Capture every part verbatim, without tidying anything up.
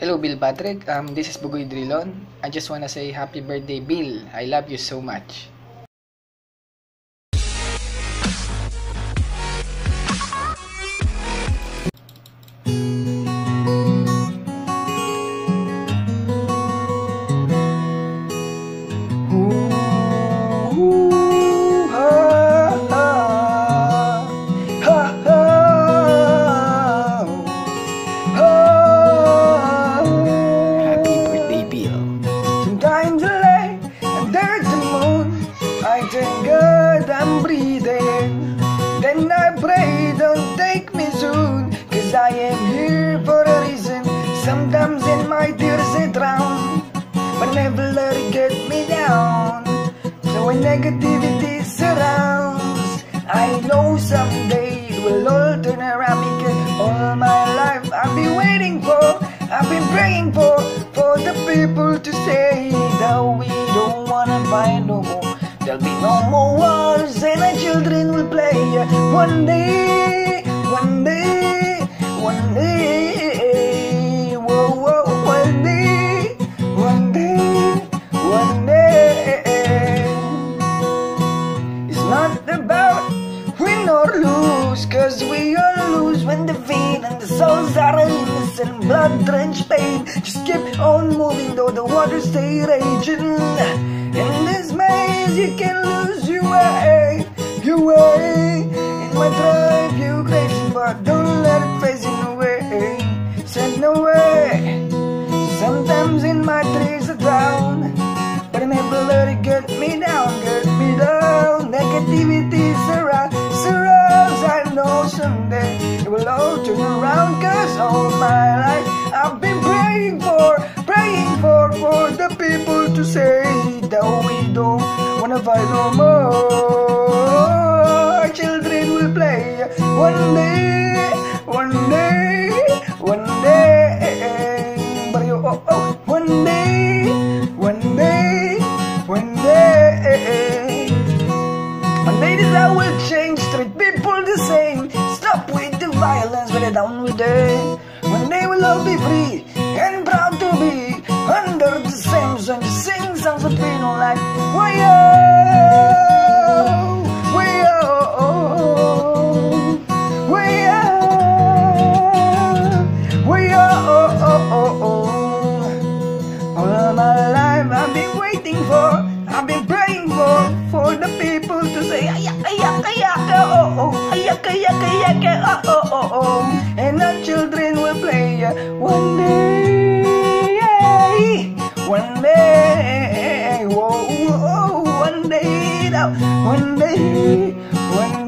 Hello, Bill Patrick. Um, this is Bugoy Drilon. I just wanna say happy birthday, Bill. I love you so much. Sometimes I lay under the moon, I thank God I'm breathing. Then I pray, don't take me soon, cause I am here for a reason. Sometimes in my tears I drown, but never let it get me down. So when negativity surrounds, I know someday it will all turn around. Because all my life I've been waiting for, I've been praying for, for the people to say that we don't wanna fight no more. There'll be no more wars and our children will play. One day, one day, one day, whoa, whoa, one day, one day, one day. It's not about win or lose, cause we all lose when the vein and the souls are innocent, blood-drenched pain. Just keep on moving though the waters stay raging. In this maze you can lose your way, your way. It might drive you crazy, but don't let it phase you away. Said no way. Sometimes in my dreams I drown, but I never let it get me down, get me down. Negativity surrounds, surrounds. I know someday it will all turn around, cause all my life I've been praying for, praying for, for the people to say that we don't wanna fight no more. Our children will play one day, one day, one day. But you, oh, oh, one day, one day, one day. One day this I will change, treat people the same. Stop with the violence, but it down with it. One day we'll all be free and proud to be under the same sun. Just sing songs that we don't like. Way-oh, way-oh, way-oh, way-oh. All my life I've been waiting for, I've been praying for, for the people to say ayak, ayak, ayak, oh, oh, ayak, ayak, ayak, oh, oh, oh, oh. And our children will play one day, one day, whoa, whoa, one day, one day, one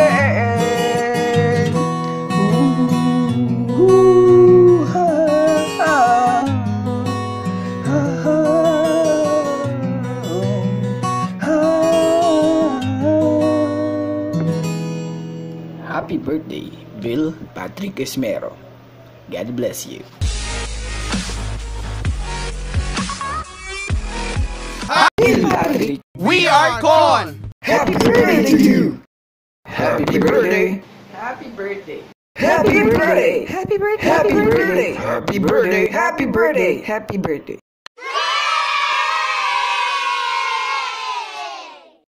day. Ooh, ooh, ah, ah, ah, ah. Happy birthday, Bill Patrick Esmero. God bless you. Bill Patrick, We are gone! happy birthday to you! Happy birthday. Happy birthday. Happy birthday! Happy birthday! Happy birthday! Happy birthday. Happy birthday! Happy birthday!